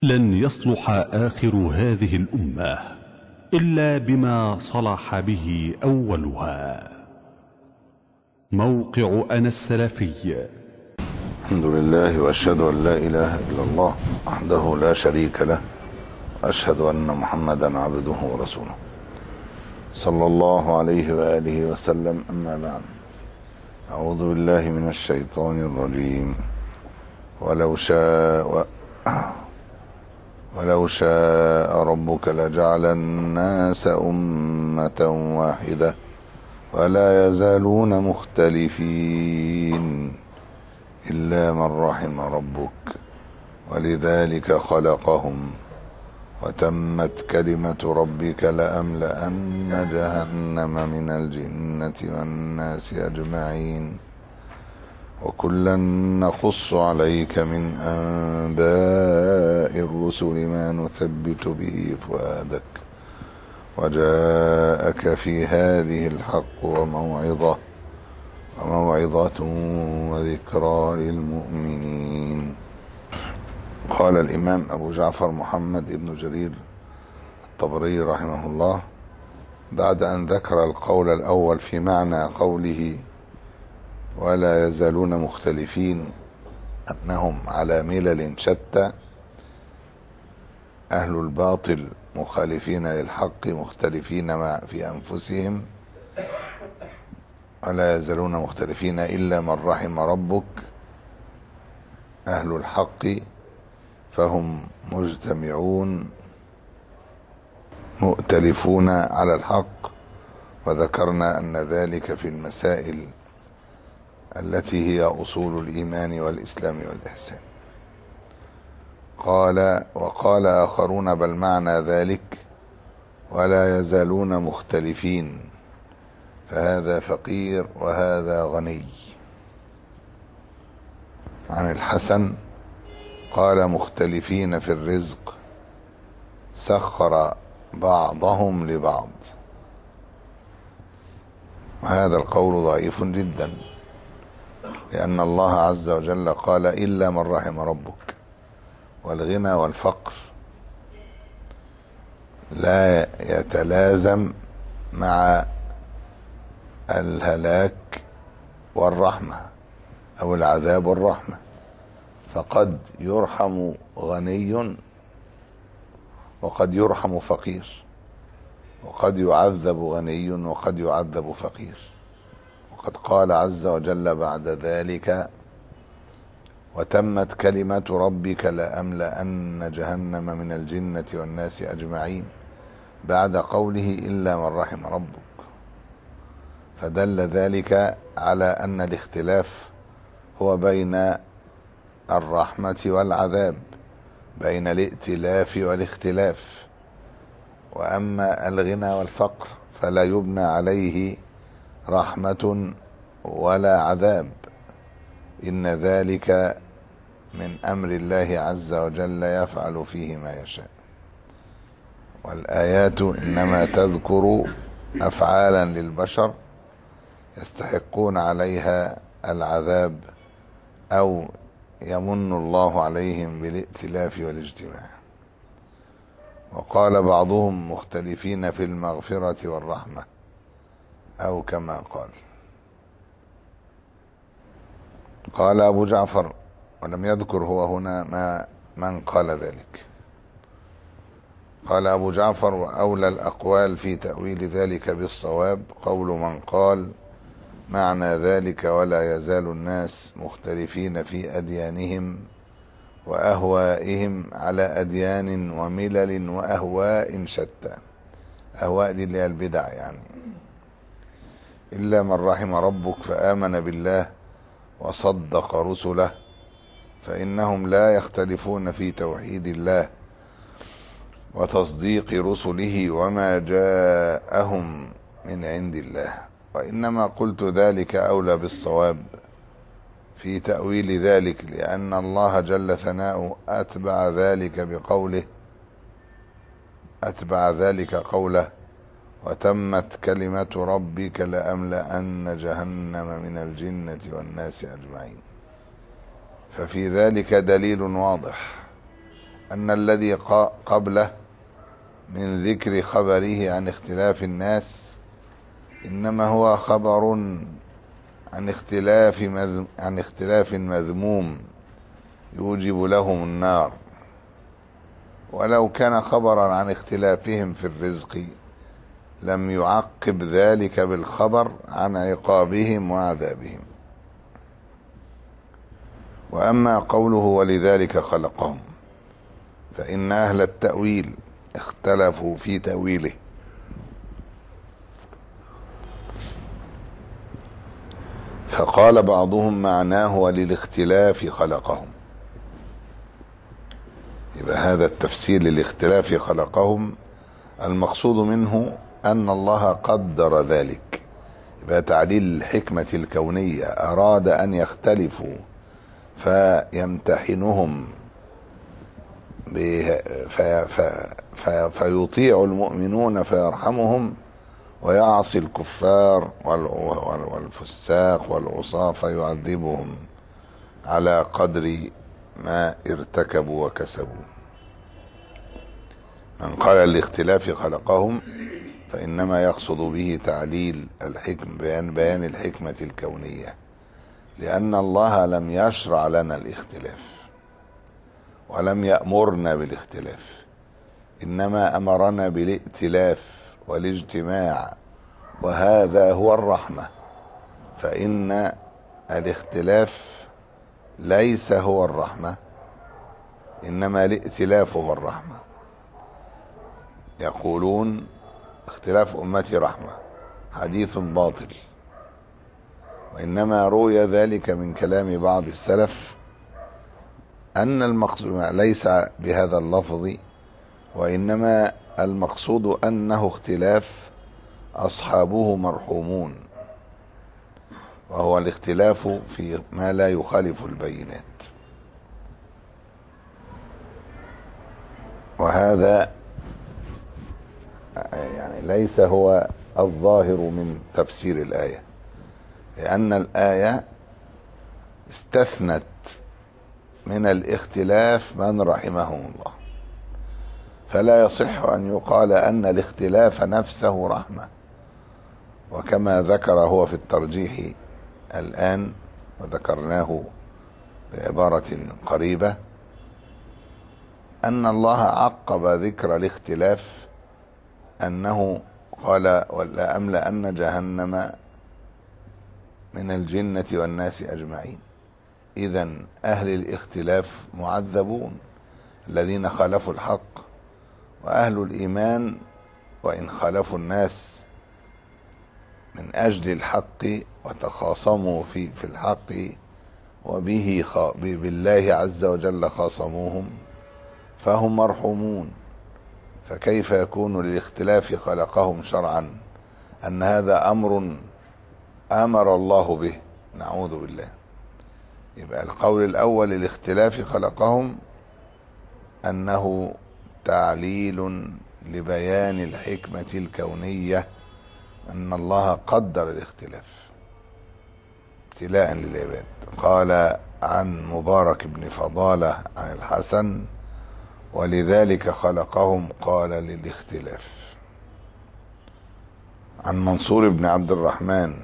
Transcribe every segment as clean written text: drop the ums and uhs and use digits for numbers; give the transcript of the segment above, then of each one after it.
لن يصلح آخر هذه الأمة إلا بما صلح به أولها. موقع أنا السلفي. الحمد لله، وأشهد أن لا إله إلا الله وحده لا شريك له، وأشهد أن محمدا عبده ورسوله صلى الله عليه وآله وسلم. أما بعد، أعوذ بالله من الشيطان الرجيم. ولو شاء ربك لجعل الناس أمة واحدة ولا يزالون مختلفين إلا من رحم ربك ولذلك خلقهم وتمت كلمة ربك لأملأن جهنم من الجنة والناس أجمعين وكلا نقص عليك من أنباء الرسل ما نثبت به فؤادك وجاءك في هذه الحق وموعظة وذكرى للمؤمنين. قال الإمام أبو جعفر محمد بن جرير الطبري رحمه الله بعد أن ذكر القول الأول في معنى قوله ولا يزالون مختلفين، أنهم على ملل شتى، أهل الباطل مخالفين للحق مختلفين في أنفسهم، ولا يزالون مختلفين إلا من رحم ربك. أهل الحق فهم مجتمعون مؤتلفون على الحق، وذكرنا أن ذلك في المسائل التي هي أصول الإيمان والإسلام والإحسان. وقال آخرون بل معنى ذلك ولا يزالون مختلفين، فهذا فقير وهذا غني. عن الحسن قال مختلفين في الرزق سخر بعضهم لبعض، وهذا القول ضعيف جدا، لأن الله عز وجل قال إلا من رحم ربك، والغنى والفقر لا يتلازم مع الهلاك والرحمة أو العذاب والرحمة، فقد يرحم غني وقد يرحم فقير، وقد يعذب غني وقد يعذب فقير. وقد قال عز وجل بعد ذلك وتمت كلمة ربك لأملأن جهنم من الجنة والناس أجمعين، بعد قوله إلا من رحم ربك، فدل ذلك على أن الاختلاف هو بين الرحمة والعذاب، بين الائتلاف والاختلاف. وأما الغنى والفقر فلا يبنى عليه رحمة ولا عذاب، إن ذلك من أمر الله عز وجل يفعل فيه ما يشاء. والآيات إنما تذكر أفعالا للبشر يستحقون عليها العذاب أو يمن الله عليهم بالائتلاف والاجتماع. وقال بعضهم مختلفين في المغفرة والرحمة، أو كما قال أبو جعفر، ولم يذكر هو هنا من قال ذلك. قال أبو جعفر وأولى الأقوال في تأويل ذلك بالصواب قول من قال معنى ذلك ولا يزال الناس مختلفين في أديانهم وأهوائهم على أديان وملل وأهواء شتى. أهواء دي اللي هي البدع يعني. إلا من رحم ربك فآمن بالله وصدق رسله فإنهم لا يختلفون في توحيد الله وتصديق رسله وما جاءهم من عند الله. وإنما قلت ذلك أولى بالصواب في تأويل ذلك، لأن الله جل ثناؤه أتبع ذلك قوله وتمت كلمة ربك لأملأن جهنم من الجنة والناس أجمعين. ففي ذلك دليل واضح أن الذي قبله من ذكر خبره عن اختلاف الناس إنما هو خبر عن اختلاف مذموم يوجب لهم النار، ولو كان خبرا عن اختلافهم في الرزق لم يعقب ذلك بالخبر عن عقابهم وعذابهم. وأما قوله ولذلك خلقهم فإن أهل التأويل اختلفوا في تأويله، فقال بعضهم معناه وللاختلاف خلقهم. يبقى هذا التفسير للاختلاف خلقهم المقصود منه أن الله قدر ذلك، يبقى تعليل الحكمة الكونية، أراد أن يختلفوا فيمتحنهم فيطيع المؤمنون فيرحمهم، ويعصي الكفار والفساق والعصاة فيعذبهم على قدر ما ارتكبوا وكسبوا. من قال الاختلاف خلقهم فإنما يقصد به تعليل الحكم، بيان الحكمة الكونية، لأن الله لم يشرع لنا الاختلاف ولم يأمرنا بالاختلاف، إنما أمرنا بالائتلاف والاجتماع، وهذا هو الرحمة. فإن الاختلاف ليس هو الرحمة، إنما الائتلاف هو الرحمة. يقولون اختلاف أمتي رحمة، حديث باطل، وإنما روي ذلك من كلام بعض السلف أن المقصود ليس بهذا اللفظ، وإنما المقصود أنه اختلاف أصحابه مرحومون، وهو الاختلاف في ما لا يخالف البينات. وهذا يعني ليس هو الظاهر من تفسير الآية، لأن الآية استثنت من الاختلاف من رحمهم الله، فلا يصح أن يقال أن الاختلاف نفسه رحمة. وكما ذكر هو في الترجيح الآن وذكرناه بعبارة قريبة، أن الله عقب ذكر الاختلاف أنه قال ولأملأن جهنم من الجنة والناس أجمعين. إذن أهل الاختلاف معذبون، الذين خالفوا الحق، وأهل الإيمان وإن خالفوا الناس من أجل الحق وتخاصموا في الحق وبه بالله عز وجل خاصموهم فهم مرحومون. فكيف يكون للاختلاف خلقهم شرعا أن هذا أمر أمر الله به؟ نعوذ بالله. يبقى القول الأول الاختلاف خلقهم أنه تعليل لبيان الحكمة الكونية، أن الله قدر الاختلاف ابتلاء للعباد. قال عن مبارك بن فضالة عن الحسن ولذلك خلقهم قال للاختلاف. عن منصور بن عبد الرحمن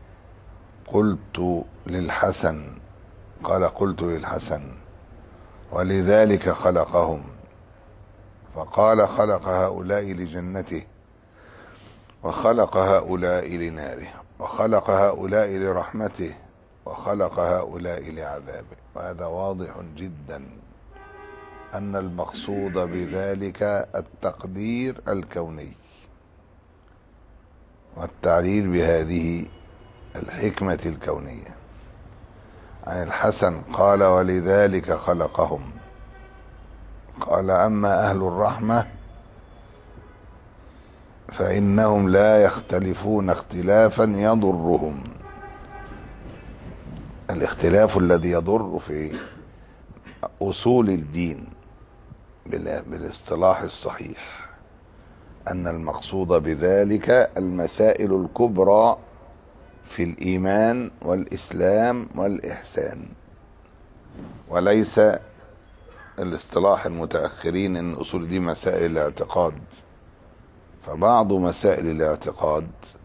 قلت للحسن قال قلت للحسن ولذلك خلقهم، فقال خلق هؤلاء لجنته وخلق هؤلاء لناره وخلق هؤلاء لرحمته وخلق هؤلاء لعذابه. وهذا واضح جدا أن المقصود بذلك التقدير الكوني والتعليل بهذه الحكمة الكونية. عن الحسن قال ولذلك خلقهم، قال أما أهل الرحمة فإنهم لا يختلفون اختلافا يضرهم. الاختلاف الذي يضر في أصول الدين بالاصطلاح الصحيح، أن المقصود بذلك المسائل الكبرى في الإيمان والإسلام والإحسان، وليس الاصطلاح المتأخرين ان الاصول دي مسائل الاعتقاد، فبعض مسائل الاعتقاد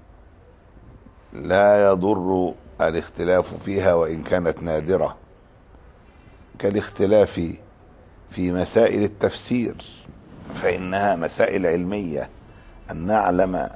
لا يضر الاختلاف فيها وان كانت نادرة، كالاختلاف في مسائل التفسير، فإنها مسائل علمية، أن نعلم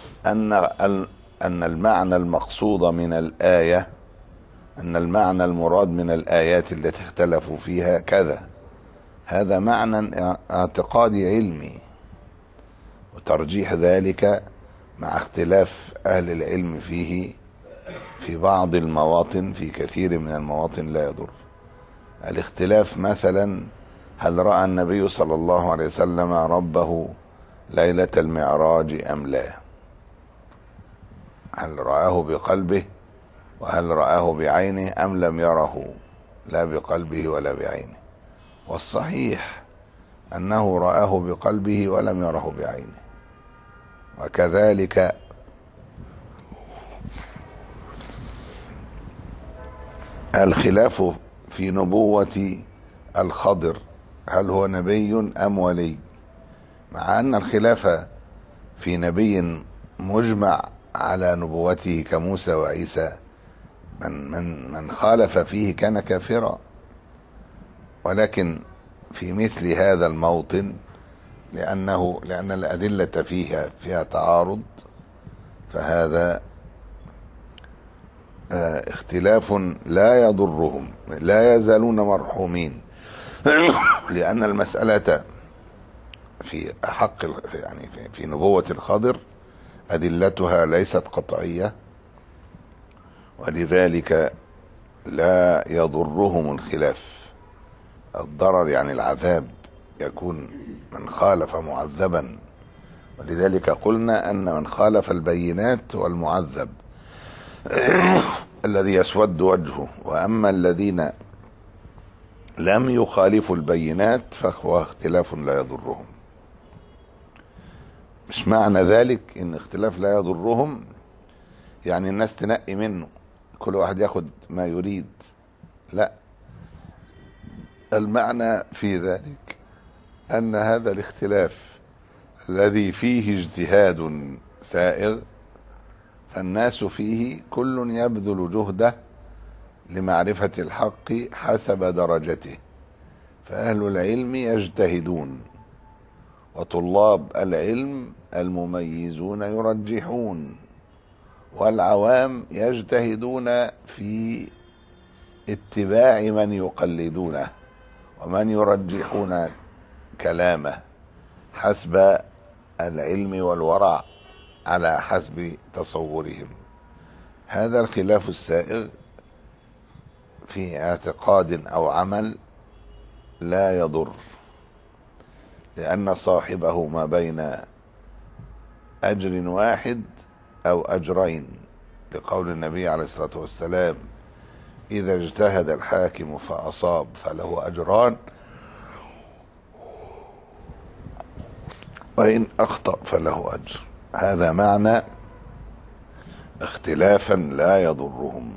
أن المعنى المقصود من الآية، أن المعنى المراد من الآيات التي اختلفوا فيها كذا، هذا معنى اعتقادي علمي، وترجيح ذلك مع اختلاف أهل العلم فيه في بعض المواطن، في كثير من المواطن لا يضر. الاختلاف مثلا، هل رأى النبي صلى الله عليه وسلم ربه ليلة المعراج أم لا؟ هل رآه بقلبه وهل رآه بعينه أم لم يره لا بقلبه ولا بعينه؟ والصحيح أنه رآه بقلبه ولم يره بعينه. وكذلك الخلاف في نبوة الخضر، هل هو نبي أم ولي؟ مع أن الخلاف في نبي مجمع على نبوته كموسى وعيسى، من خالف فيه كان كافرا، ولكن في مثل هذا الموطن لأن الأدلة فيها تعارض، فهذا اختلاف لا يضرهم، لا يزالون مرحومين، لأن المسألة في حق يعني في نبوة الخضر أدلتها ليست قطعية، ولذلك لا يضرهم الخلاف. الضرر يعني العذاب، يكون من خالف معذبا، ولذلك قلنا أن من خالف البينات والمعذب الذي يسود وجهه، وأما الذين لم يخالفوا البينات فهو اختلاف لا يضرهم. مش معنى ذلك ان اختلاف لا يضرهم يعني الناس تنقي منه، كل واحد ياخد ما يريد، لا، المعنى في ذلك ان هذا الاختلاف الذي فيه اجتهاد سائغ، فالناس فيه كل يبذل جهده لمعرفة الحق حسب درجته، فأهل العلم يجتهدون، وطلاب العلم المميزون يرجحون، والعوام يجتهدون في اتباع من يقلدونه ومن يرجحون كلامه حسب العلم والورع على حسب تصورهم. هذا الخلاف السائغ في اعتقاد أو عمل لا يضر، لأن صاحبه ما بين أجر واحد أو أجرين، لقول النبي عليه الصلاة والسلام: إذا اجتهد الحاكم فأصاب فله أجران، وإن أخطأ فله أجر. هذا معنى اختلافا لا يضرهم.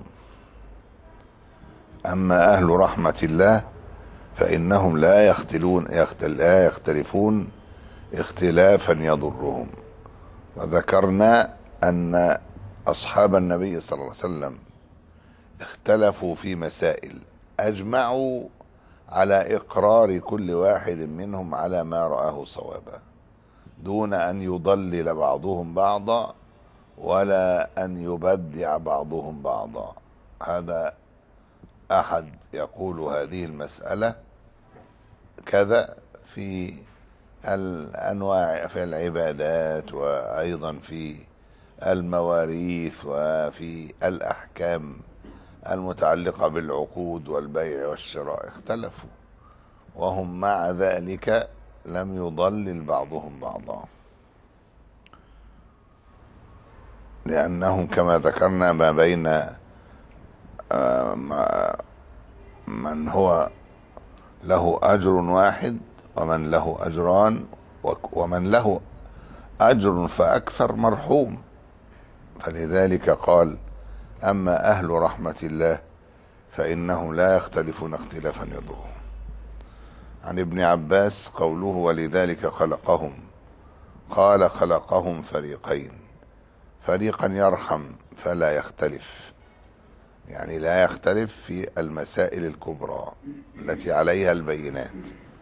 أما أهل رحمة الله فإنهم لا يختلفون اختلافا يضرهم. وذكرنا أن أصحاب النبي صلى الله عليه وسلم اختلفوا في مسائل، أجمعوا على إقرار كل واحد منهم على ما رآه صوابا، دون أن يضلل بعضهم بعضا ولا أن يبدع بعضهم بعضا. هذا أحد يقول هذه المسألة كذا في الأنواع، في العبادات، وأيضا في المواريث، وفي الأحكام المتعلقة بالعقود والبيع والشراء، اختلفوا، وهم مع ذلك لم يضلل بعضهم بعضا، لأنهم كما ذكرنا ما بين من هو له أجر واحد ومن له أجران، ومن له أجر فأكثر مرحوم. فلذلك قال: أما أهل رحمة الله فإنهم لا يختلفون اختلافا يضرهم. عن ابن عباس قوله ولذلك خلقهم، قال خلقهم فريقين، فريقا يرحم فلا يختلف، يعني لا يختلف في المسائل الكبرى التي عليها البينات،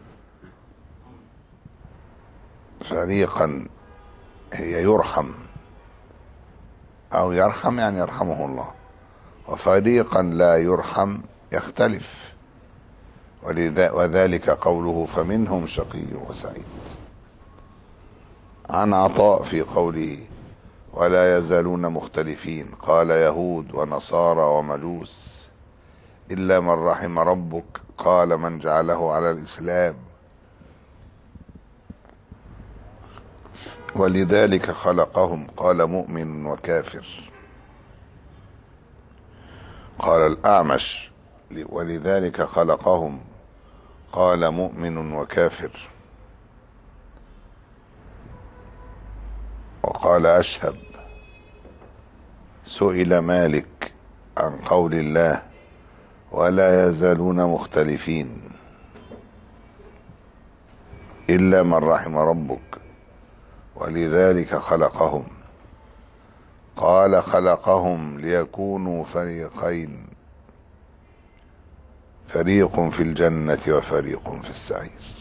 فريقا هي يرحم أو يرحم يعني يرحمه الله، وفريقا لا يرحم يختلف، وذلك قوله فمنهم شقي وسعيد. عن عطاء في قوله ولا يزالون مختلفين، قال يهود ونصارى ومجوس إلا من رحم ربك، قال من جعله على الإسلام، ولذلك خلقهم، قال مؤمن وكافر. قال الأعمش ولذلك خلقهم، قال مؤمن وكافر. وقال أشهب سئل مالك عن قول الله ولا يزالون مختلفين إلا من رحم ربك ولذلك خلقهم، قال خلقهم ليكونوا فريقين، فريق في الجنة وفريق في السعير.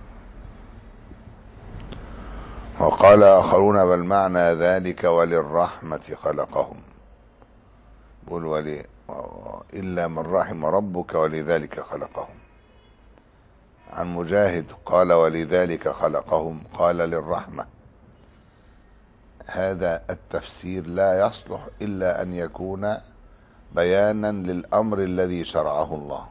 وقال آخرون بل معنى ذلك وللرحمة خلقهم، قل إلا من رحم ربك ولذلك خلقهم. عن مجاهد قال ولذلك خلقهم، قال للرحمة. هذا التفسير لا يصلح إلا أن يكون بيانا للأمر الذي شرعه الله،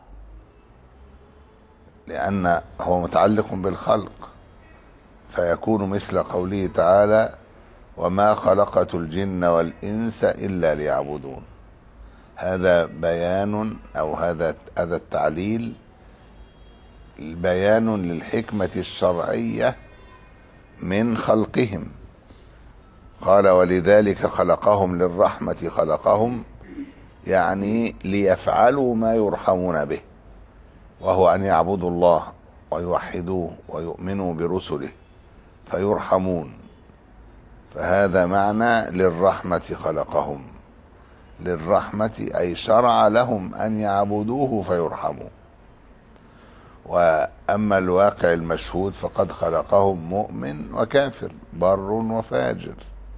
لأن هو متعلق بالخلق، فيكون مثل قوله تعالى وما خلقت الجن والإنس إلا ليعبدون. هذا بيان أو هذا التعليل بيان للحكمة الشرعية من خلقهم. قال ولذلك خلقهم للرحمة خلقهم، يعني ليفعلوا ما يرحمون به، وهو أن يعبدوا الله ويوحدوه ويؤمنوا برسله فيرحمون. فهذا معنى للرحمة خلقهم، للرحمة أي شرع لهم أن يعبدوه فيرحموا. وأما الواقع المشهود فقد خلقهم مؤمن وكافر، بر وفاجر.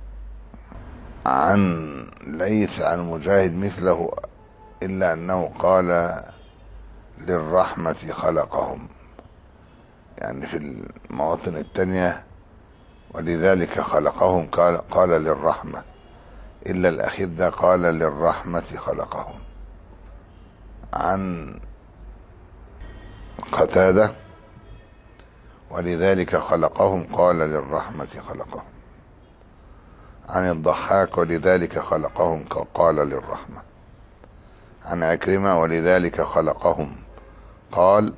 عن ليث عن مجاهد مثله إلا أنه قال للرحمة خلقهم، يعني في المواطن التانية ولذلك خلقهم قال للرحمة، إلا الأخير ده قال للرحمة خلقهم. عن قتادة ولذلك خلقهم قال للرحمة خلقهم. عن الضحاك ولذلك خلقهم قال للرحمة. عن عكرمة ولذلك خلقهم قال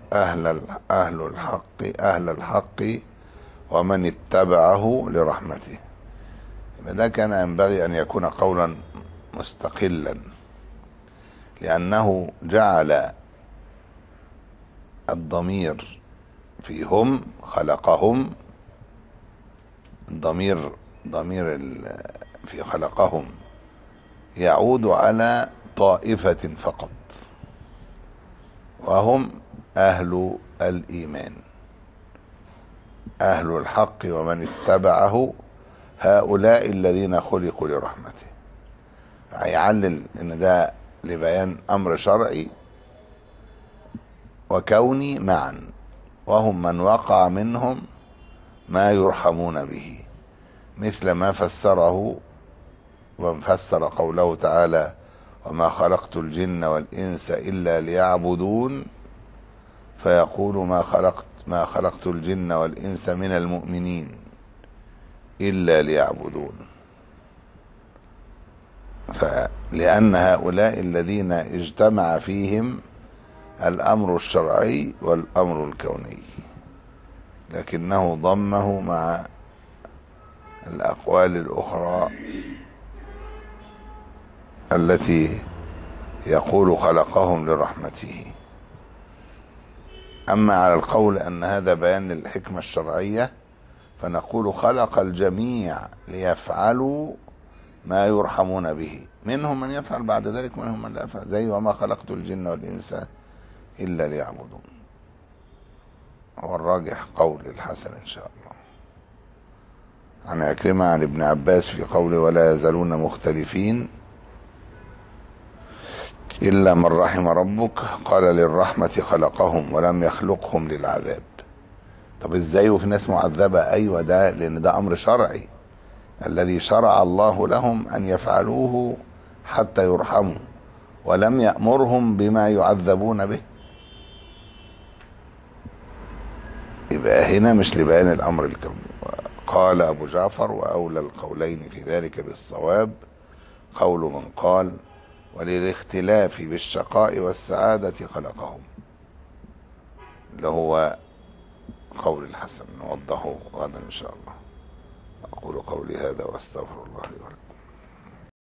أهل الحق ومن اتبعه لرحمته. ده كان ينبغي أن يكون قولا مستقلا، لأنه جعل الضمير في هم خلقهم، ضمير في خلقهم يعود على طائفة فقط، وهم أهل الإيمان، أهل الحق ومن اتبعه، هؤلاء الذين خلقوا لرحمته. هيعلل إن ده لبيان أمر شرعي وكوني معا، وهم من وقع منهم ما يرحمون به، مثل ما فسره ومن فسر قوله تعالى وما خلقت الجن والإنس إلا ليعبدون، فيقول ما خلقت الجن والإنس من المؤمنين إلا ليعبدون. فلأن هؤلاء الذين اجتمع فيهم الأمر الشرعي والأمر الكوني، لكنه ضمه مع الأقوال الأخرى التي يقول خلقهم لرحمته. أما على القول أن هذا بيان للحكمة الشرعية فنقول خلق الجميع ليفعلوا ما يرحمون به، منهم من يفعل بعد ذلك ومنهم من لا يفعل، زي وما خلقت الجن والإنس إلا ليعبدون. والراجح قول الحسن إن شاء الله. عن عكرمة عن ابن عباس في قوله ولا يزالون مختلفين إلا من رحم ربك قال للرحمة خلقهم ولم يخلقهم للعذاب. طب ازاي وفي ناس معذبة؟ ايوه ده لان ده امر شرعي الذي شرع الله لهم ان يفعلوه حتى يرحموا، ولم يأمرهم بما يعذبون به. يبقى هنا مش لبيان الامر الكوني. قال ابو جعفر واولى القولين في ذلك بالصواب قول من قال وللاختلاف بالشقاء والسعادة خلقهم، اللي هو قول الحسن، نوضحه غدا إن شاء الله. أقول قولي هذا وأستغفر الله لي ولكم.